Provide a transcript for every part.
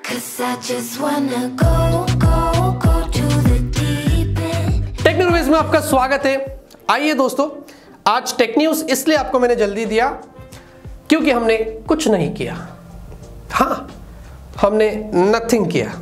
Techno रुहेज में आपका स्वागत है। आइए दोस्तों, आज टेक न्यूज इसलिए आपको मैंने जल्दी दिया क्योंकि हमने कुछ नहीं किया। हाँ, हमने नथिंग किया।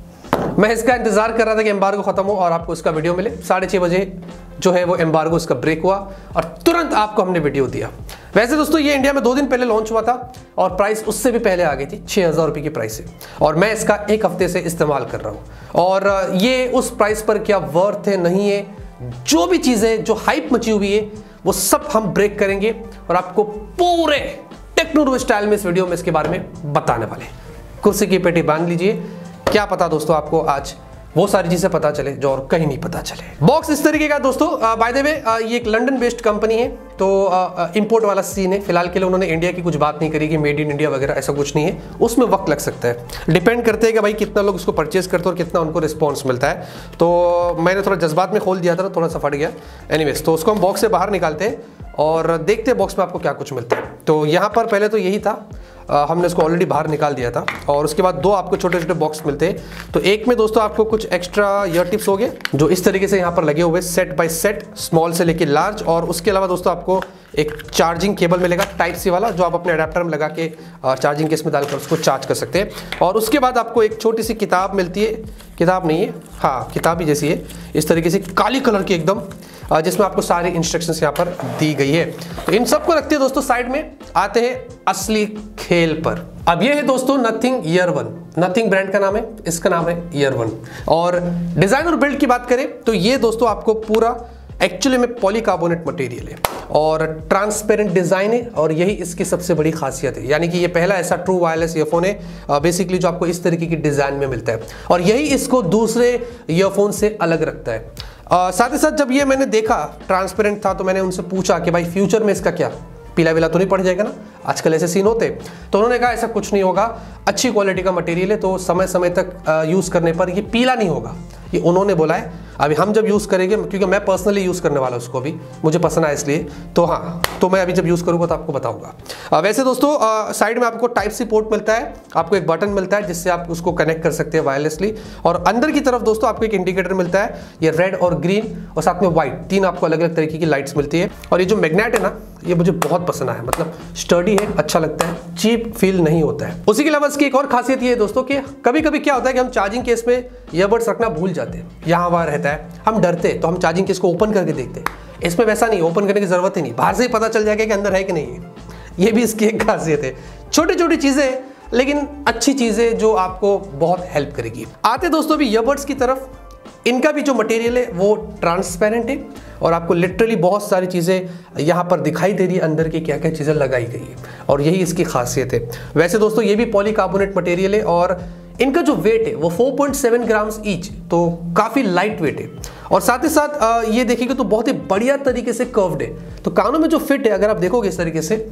मैं इसका इंतजार कर रहा था कि एम्बार्गो खत्म हो और आपको इसका वीडियो मिले। 6:30 बजे जो है वो एम्बार्गो इसका ब्रेक हुआ और तुरंत आपको हमने वीडियो दिया। वैसे दोस्तों ये इंडिया में 2 दिन पहले लॉन्च हुआ था और प्राइस उससे भी पहले आ गई थी, 6000 रुपये की प्राइस है और मैं इसका 1 हफ्ते से इस्तेमाल कर रहा हूँ और ये उस प्राइस पर क्या वर्थ है नहीं है, जो भी चीज़ें जो हाइप मची हुई है वो सब हम ब्रेक करेंगे और आपको पूरे टेक्नो रुहेज स्टाइल में इस वीडियो में इसके बारे में बताने वाले। कुर्सी की पेटी बांध लीजिए, क्या पता दोस्तों आपको आज वो सारी चीजें पता चले जो और कहीं नहीं पता चले। बॉक्स इस तरीके का दोस्तों, बाय द वे ये एक लंदन बेस्ड कंपनी है तो इंपोर्ट वाला सीन है। फिलहाल के लिए उन्होंने इंडिया की कुछ बात नहीं करी कि मेड इन इंडिया वगैरह, ऐसा कुछ नहीं है। उसमें वक्त लग सकता है, डिपेंड करते हैं कि भाई कितना लोग उसको परचेज करते हैं और कितना उनको रिस्पॉन्स मिलता है। तो मैंने थोड़ा जज्बात में खोल दिया था, थोड़ा सा फट गया। एनीवेज, तो उसको हम बॉक्स से बाहर निकालते हैं और देखते हैं बॉक्स में आपको क्या कुछ मिलता है। तो यहाँ पर पहले तो यही था, हमने इसको ऑलरेडी बाहर निकाल दिया था और उसके बाद 2 आपको छोटे छोटे बॉक्स मिलते हैं। तो एक में दोस्तों आपको कुछ एक्स्ट्रा ईयर टिप्स हो गए जो इस तरीके से यहाँ पर लगे हुए सेट बाय सेट, स्मॉल से लेके लार्ज। और उसके अलावा दोस्तों आपको एक चार्जिंग केबल मिलेगा टाइप सी वाला, जो आप अपने अडेप्टर में लगा के चार्जिंग केस में डालकर उसको चार्ज कर सकते हैं। और उसके बाद आपको एक छोटी सी किताब मिलती है, किताब नहीं है, हाँ किताब ही जैसी है, इस तरीके से काली कलर की एकदम, जिसमें आपको सारी इंस्ट्रक्शंस यहाँ पर दी गई है। तो इन सबको रखते हैं दोस्तों साइड में, आते हैं असली खेल पर। अब ये है दोस्तों Nothing Ear one. Nothing brand का नाम है, इसका नाम है ईयर वन। और डिजाइन और बिल्ड की बात करें तो ये दोस्तों आपको पूरा एक्चुअली में पॉलीकार्बोनेट मटेरियल है और ट्रांसपेरेंट डिजाइन है और यही इसकी सबसे बड़ी खासियत है। यानी कि ये पहला ऐसा ट्रू वायरलेस ईयरफोन है बेसिकली जो आपको इस तरीके की डिजाइन में मिलता है और यही इसको दूसरे ईयरफोन से अलग रखता है। साथ ही साथ जब ये मैंने देखा ट्रांसपेरेंट था तो मैंने उनसे पूछा कि भाई फ्यूचर में इसका क्या, पीला विला तो नहीं पड़ जाएगा ना, आजकल ऐसे सीन होते। तो उन्होंने कहा ऐसा कुछ नहीं होगा, अच्छी क्वालिटी का मटेरियल है तो समय समय तक यूज़ करने पर ये पीला नहीं होगा, ये उन्होंने बोला है। अभी हम जब यूज़ करेंगे, क्योंकि मैं पर्सनली यूज़ करने वाला उसको, अभी मुझे पसंद आया इसलिए, तो हाँ, तो मैं अभी जब यूज़ करूँगा तो आपको बताऊंगा। वैसे दोस्तों साइड में आपको टाइप सी पोर्ट मिलता है, आपको एक बटन मिलता है जिससे आप उसको कनेक्ट कर सकते हैं वायरलेसली। और अंदर की तरफ दोस्तों आपको एक इंडिकेटर मिलता है, ये रेड और ग्रीन और साथ में व्हाइट, 3 आपको अलग अलग तरीके की लाइट्स मिलती है। और ये जो मैग्नेट है ना, ये मुझे बहुत पसंद आया, मतलब स्टर्डी है, अच्छा लगता है, चीप फील नहीं होता है। उसी के अलावा इसकी एक और खासियत ये है दोस्तों कि कभी कभी क्या होता है कि हम चार्जिंग केस में ईयरबड्स रखना भूल जाते हैं, यहाँ वहाँ रहता है, हम डरते हैं तो हम चार्जिंग केस को ओपन करके देखते हैं। इसमें वैसा नहीं, ओपन करने की जरूरत ही नहीं, बाहर से ही पता चल जाएगा कि अंदर है कि नहीं है। ये भी इसकी एक खासियत है। छोटी छोटी चीजें लेकिन अच्छी चीजें जो आपको बहुत हेल्प करेगी। आते दोस्तों भी ईयरबड्स की तरफ, इनका भी जो मटेरियल है वो ट्रांसपेरेंट है और आपको लिटरली बहुत सारी चीज़ें यहाँ पर दिखाई दे रही है अंदर की क्या क्या चीज़ें लगाई गई है और यही इसकी खासियत है। वैसे दोस्तों ये भी पॉलीकार्बोनेट मटेरियल है और इनका जो वेट है वो 4.7 ग्राम्स ईच, तो काफ़ी लाइट वेट है। और साथ ही साथ ये देखिएगा तो बहुत ही बढ़िया तरीके से कर्व्ड है, तो कानों में जो फिट है अगर आप देखोगे इस तरीके से,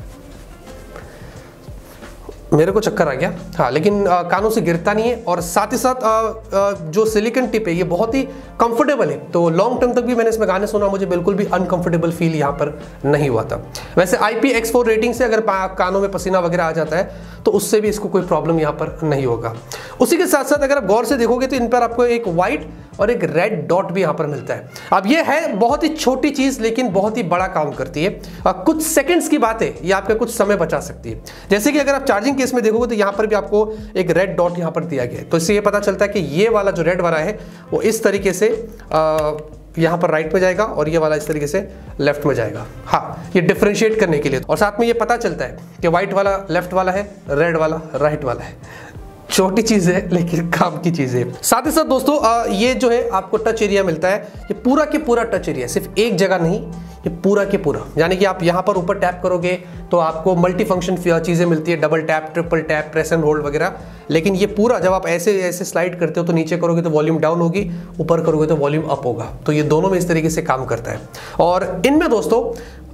मेरे को चक्कर आ गया, हाँ, लेकिन कानों से गिरता नहीं है। और साथ ही साथ जो सिलिकॉन टिप है ये बहुत ही कंफर्टेबल है, तो लॉन्ग टर्म तक भी मैंने इसमें गाने सुना, मुझे बिल्कुल भी अनकंफर्टेबल फील यहाँ पर नहीं हुआ था। वैसे IPX4 रेटिंग से अगर कानों में पसीना वगैरह आ जाता है तो उससे भी इसको कोई प्रॉब्लम यहाँ पर नहीं होगा। उसी के साथ साथ अगर आप गौर से देखोगे तो इन पर आपको एक व्हाइट और एक रेड डॉट भी यहाँ पर मिलता है। अब ये है बहुत ही छोटी चीज़ लेकिन बहुत ही बड़ा काम करती है। कुछ सेकंड्स की बात है, ये आपका कुछ समय बचा सकती है। जैसे कि अगर आप चार्जिंग केस में देखोगे तो यहाँ पर भी आपको एक रेड डॉट यहाँ पर दिया गया है, तो इससे ये पता चलता है कि ये वाला जो रेड वाला है वो इस तरीके से यहाँ पर राइट में जाएगा और ये वाला इस तरीके से लेफ्ट में जाएगा। हाँ, ये डिफरेंशिएट करने के लिए। और साथ में ये पता चलता है कि व्हाइट वाला लेफ्ट वाला है, रेड वाला राइट वाला है। छोटी चीज़ है लेकिन काम की चीज़ है। साथ ही साथ दोस्तों ये जो है आपको टच एरिया मिलता है, ये पूरा के पूरा टच एरिया, सिर्फ एक जगह नहीं, ये पूरा के पूरा। यानी कि आप यहाँ पर ऊपर टैप करोगे तो आपको मल्टी फंक्शन चीज़ें मिलती है, double tap, triple tap, press and hold वगैरह। लेकिन ये पूरा जब आप ऐसे ऐसे स्लाइड करते हो तो नीचे करोगे तो वॉल्यूम डाउन होगी, ऊपर करोगे तो वॉल्यूम अप होगा, तो ये दोनों में इस तरीके से काम करता है। और इनमें दोस्तों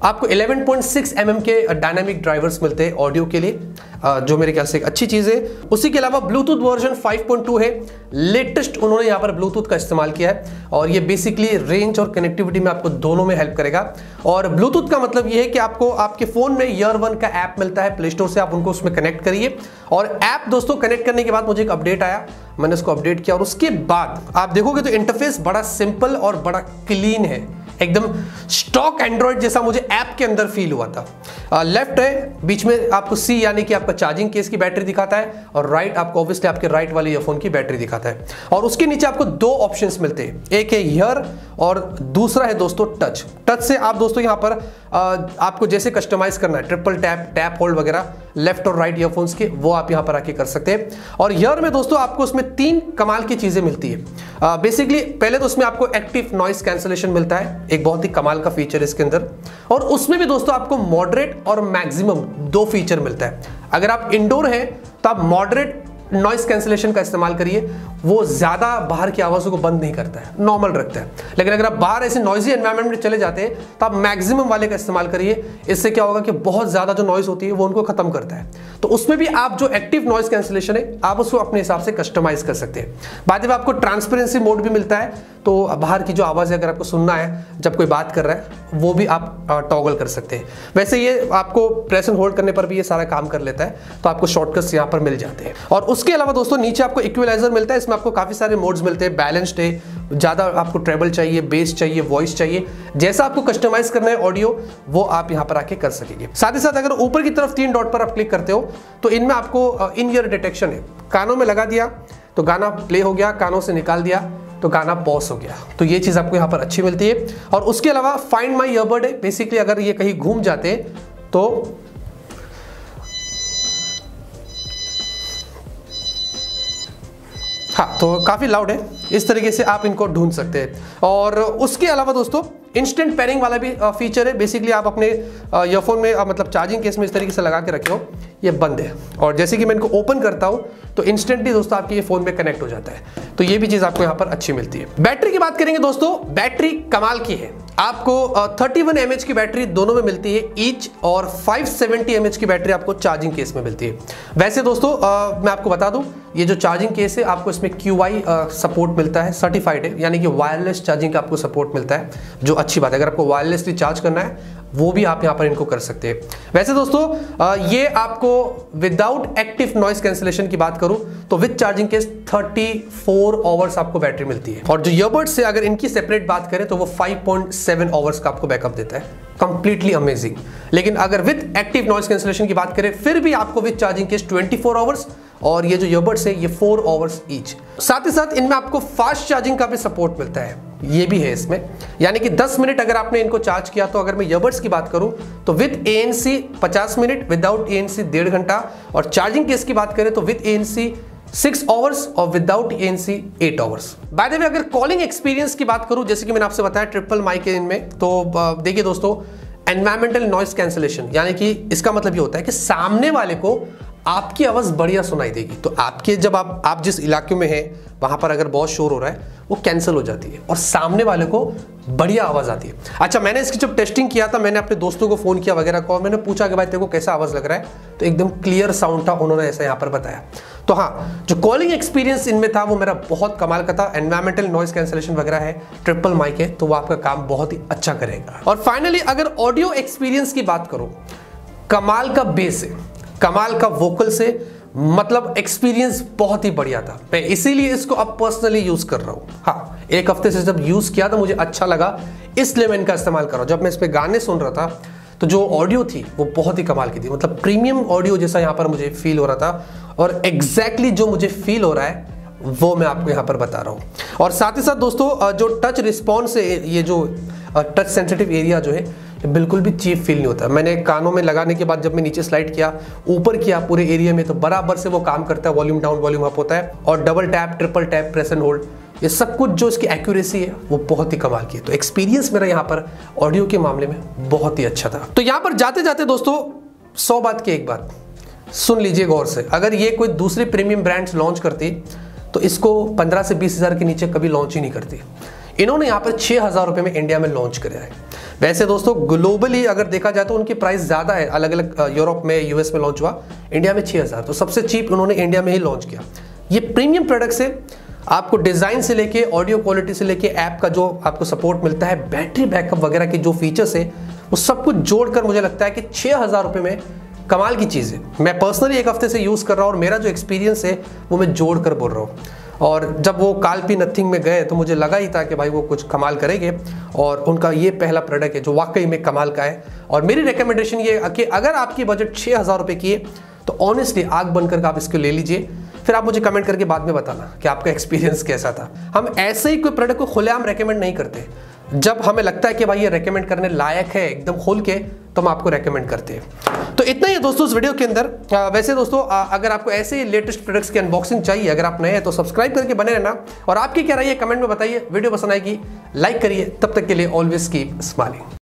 आपको 11.6 mm के डायनामिक ड्राइवर्स मिलते हैं ऑडियो के लिए, जो मेरे ख्याल से एक अच्छी चीज़ है। उसी के अलावा ब्लूटूथ वर्जन 5.2 है, लेटेस्ट उन्होंने यहाँ पर ब्लूटूथ का इस्तेमाल किया है और ये बेसिकली रेंज और कनेक्टिविटी में आपको दोनों में हेल्प करेगा। और ब्लूटूथ का मतलब ये है कि आपको आपके फ़ोन में ईयर वन का ऐप मिलता है प्ले स्टोर से, आप उनको उसमें कनेक्ट करिए। और ऐप दोस्तों कनेक्ट करने के बाद मुझे एक अपडेट आया, मैंने उसको अपडेट किया और उसके बाद आप देखोगे तो इंटरफेस बड़ा सिंपल और बड़ा क्लीन है, एकदम स्टॉक एंड्रॉइड जैसा मुझे ऐप के अंदर फील हुआ था। लेफ्ट है, बीच में आपको सी यानी कि आपका चार्जिंग केस की बैटरी दिखाता है और राइट आपको ऑब्वियसली आपके राइट वाले ईयरफोन की बैटरी दिखाता है। और उसके नीचे आपको दो ऑप्शंस मिलते हैं, एक है ईयर और दूसरा है दोस्तों टच। टच से आप दोस्तों यहाँ पर आपको जैसे कस्टमाइज करना है, ट्रिपल टैप, टैप होल्ड वगैरह लेफ्ट और राइट ईयरफोन्स के, वो आप यहाँ पर आके कर सकते हैं। और ईयर में दोस्तों आपको उसमें 3 कमाल की चीजें मिलती है। बेसिकली पहले तो उसमें आपको एक्टिव नॉइस कैंसलेशन मिलता है, एक बहुत ही कमाल का फीचर है इसके अंदर। और उसमें भी दोस्तों आपको मॉडरेट और मैक्सिमम 2 फीचर मिलता है। अगर आप इंडोर हैं तो आप मॉडरेट नॉइस कैंसलेशन का इस्तेमाल करिए, वो ज्यादा बाहर की आवाजों को बंद नहीं करता है, नॉर्मल रखता है। लेकिन अगर आप बाहर ऐसे नॉइजी एनवायरनमेंट में चले जाते हैं तो आप मैक्सिमम वाले का इस्तेमाल करिए। इससे क्या होगा कि बहुत ज्यादा जो नॉइस होती है वो उनको खत्म करता है। तो उसमें भी आप जो एक्टिव नॉइस कैंसलेशन है आप उसको अपने हिसाब से कस्टमाइज कर सकते हैं। बाद में आपको ट्रांसपेरेंसी मोड भी मिलता है, तो बाहर की जो आवाज है अगर आपको सुनना है जब कोई बात कर रहा है वो भी आप टॉगल कर सकते हैं। वैसे ये आपको प्रेस एंड होल्ड करने पर भी ये सारा काम कर लेता है, तो आपको शॉर्टकट्स यहाँ पर मिल जाते हैं। और उसके अलावा दोस्तों नीचे आपको इक्वलाइजर मिलता है, इसमें आपको काफी सारे मोड्स मिलते हैं, बैलेंस्ड है, ज्यादा आपको ट्रेबल चाहिए, बेस चाहिए, वॉइस चाहिए, जैसा आपको कस्टमाइज करना है ऑडियो वो आप यहाँ पर आके कर सकेंगे। साथ ही साथ अगर ऊपर की तरफ 3 डॉट पर आप क्लिक करते हो तो इनमें आपको इन ईयर डिटेक्शन है, कानों में लगा दिया तो गाना प्ले हो गया, कानों से निकाल दिया तो गाना पॉज हो गया, तो ये चीज आपको यहाँ पर अच्छी मिलती है। और उसके अलावा फाइंड माई ईयरबड है, बेसिकली अगर ये कहीं घूम जाते तो हाँ, तो काफी लाउड है, इस तरीके से आप इनको ढूंढ सकते हैं। और उसके अलावा दोस्तों इंस्टेंट पेयरिंग वाला भी फीचर है। बेसिकली आप अपने ईयरफोन में मतलब चार्जिंग केस में इस तरीके से लगा के रखे हो, ये बंद है और जैसे कि मैं इनको ओपन करता हूं तो इंस्टेंटली दोस्तों आपके ये फोन में कनेक्ट हो जाता है, तो ये भी चीज आपको यहाँ पर अच्छी मिलती है। बैटरी की बात करेंगे दोस्तों, बैटरी कमाल की है, आपको 31 mAh की बैटरी दोनों में मिलती है ईच, और 570 mAh की बैटरी आपको चार्जिंग केस में मिलती है। वैसे दोस्तों मैं आपको बता दूं, ये जो चार्जिंग केस है आपको इसमें QI सपोर्ट मिलता है, सर्टिफाइड है, यानी कि वायरलेस चार्जिंग का आपको सपोर्ट मिलता है, जो अच्छी बात है। अगर आपको वायरलेसली चार्ज करना है वो भी आप यहाँ पर इनको कर सकते हैं। वैसे दोस्तों ये आपको विदाउट एक्टिव नॉइस कैंसलेशन की बात करूं तो विद चार्जिंग केस 34 आवर्स आपको बैटरी मिलती है। और जो ईयरबड्स से अगर इनकी सेपरेट बात करें तो वो 5.7 आवर्स का आपको बैकअप देता है, कंप्लीटली अमेजिंग। लेकिन अगर विद एक्टिव नॉइस कैंसलेशन की बात करें फिर भी आपको विद चार्जिंग केस 24 आवर्स, और ये जो ईयरबड्स है ये 4 आवर्स ईच। साथ ही साथ इनमें आपको फास्ट चार्जिंग का भी सपोर्ट मिलता है, ये भी है इसमें, यानी कि 10 मिनट अगर आपने इनको चार्ज किया तो अगर मैं ईयरबड्स की बात करूं तो with ANC 50 minute, without ANC 1.5 घंटा, और चार्जिंग केस की बात करें तो विद ANC 6 आवर्स और without ANC 8 hours. By the way अगर कॉलिंग एक्सपीरियंस की बात करूं, जैसे कि मैंने आपसे बताया ट्रिपल माइक है इनमें, तो देखिए दोस्तों एनवायरमेंटल नॉइस कैंसलेशन, यानी कि इसका मतलब ये होता है कि सामने वाले को आपकी आवाज बढ़िया सुनाई देगी। तो आपके जब आप जिस इलाके में हैं वहां पर अगर बहुत शोर हो रहा है वो कैंसिल हो जाती है और सामने वाले को बढ़िया आवाज आती है। अच्छा, मैंने इसकी जब टेस्टिंग किया था, मैंने अपने दोस्तों को फोन किया वगैरह को, और मैंने पूछा कि भाई तेरे को कैसा आवाज लग रहा है, तो एकदम क्लियर साउंड था, उन्होंने ऐसा यहाँ पर बताया। तो हाँ, जो कॉलिंग एक्सपीरियंस इनमें था वो मेरा बहुत कमाल का था। एनवायरमेंटल नॉइस कैंसलेशन वगैरह है, ट्रिपल माइक है, तो वो आपका काम बहुत ही अच्छा करेगा। और फाइनली अगर ऑडियो एक्सपीरियंस की बात करो, कमाल का बेस है, कमाल का वोकल से, मतलब एक्सपीरियंस बहुत ही बढ़िया था। मैं इसीलिए इसको अब पर्सनली यूज कर रहा हूं। हाँ, एक हफ्ते से जब यूज किया तो मुझे अच्छा लगा, इसलिए मैं इनका इस्तेमाल कर रहा हूं। जब मैं इस पे गाने सुन रहा था तो जो ऑडियो थी वो बहुत ही कमाल की थी, मतलब प्रीमियम ऑडियो जैसा यहाँ पर मुझे फील हो रहा था, और एग्जैक्टली जो मुझे फील हो रहा है वो मैं आपको यहाँ पर बता रहा हूँ। और साथ ही साथ दोस्तों जो टच रिस्पॉन्स है, ये जो टच सेंसिटिव एरिया जो है बिल्कुल भी चीप फील नहीं होता। मैंने कानों में लगाने के बाद जब मैं नीचे स्लाइड किया, ऊपर किया पूरे एरिया में, तो बराबर से वो काम करता है, वॉल्यूम डाउन वॉल्यूम अप होता है, और double tap, triple tap, press and hold, ये सब कुछ जो इसकी एक्यूरेसी है वो बहुत ही कमाल की है। तो एक्सपीरियंस मेरा यहाँ पर ऑडियो के मामले में बहुत ही अच्छा था। तो यहाँ पर जाते जाते दोस्तों 100 बात की एक बात सुन लीजिए गौर से, अगर ये कोई दूसरी प्रीमियम ब्रांड्स लॉन्च करती तो इसको 15 से 20 हज़ार के नीचे कभी लॉन्च ही नहीं करती। इन्होंने यहाँ पर 6,000 रुपये में इंडिया में लॉन्च कराया है। वैसे दोस्तों ग्लोबली अगर देखा जाए तो उनकी प्राइस ज़्यादा है, अलग अलग यूरोप में, यूएस में लॉन्च हुआ, इंडिया में 6000, तो सबसे चीप उन्होंने इंडिया में ही लॉन्च किया। ये प्रीमियम प्रोडक्ट्स है, आपको डिज़ाइन से लेके ऑडियो क्वालिटी से लेके ऐप का जो आपको सपोर्ट मिलता है, बैटरी बैकअप वगैरह के जो फीचर्स है, वो सब कुछ जोड़कर मुझे लगता है कि 6000 रुपये में कमाल की चीज़ है। मैं पर्सनली एक हफ्ते से यूज़ कर रहा हूँ और मेरा जो एक्सपीरियंस है वो मैं जोड़ कर बोल रहा हूँ। और जब वो कालपी नथिंग में गए तो मुझे लगा ही था कि भाई वो कुछ कमाल करेंगे, और उनका ये पहला प्रोडक्ट है जो वाकई में कमाल का है। और मेरी रिकमेंडेशन ये है कि अगर आपकी बजट 6000 रुपये की है तो ऑनेस्टली आग बंद करके आप इसको ले लीजिए, फिर आप मुझे कमेंट करके बाद में बताना कि आपका एक्सपीरियंस कैसा था। हम ऐसे ही कोई प्रोडक्ट को खुलेआम रेकमेंड नहीं करते, जब हमें लगता है कि भाई ये रेकमेंड करने लायक है एकदम खोल के, तो हम आपको रेकमेंड करते हैं। तो इतना ही है दोस्तों इस वीडियो के अंदर। वैसे दोस्तों अगर आपको ऐसे ही लेटेस्ट प्रोडक्ट्स की अनबॉक्सिंग चाहिए, अगर आप नए हैं तो सब्सक्राइब करके बने रहना, और आपकी क्या राय है कमेंट में बताइए। वीडियो पसंद आएगी लाइक करिए, तब तक के लिए ऑलवेज कीप स्माइलिंग।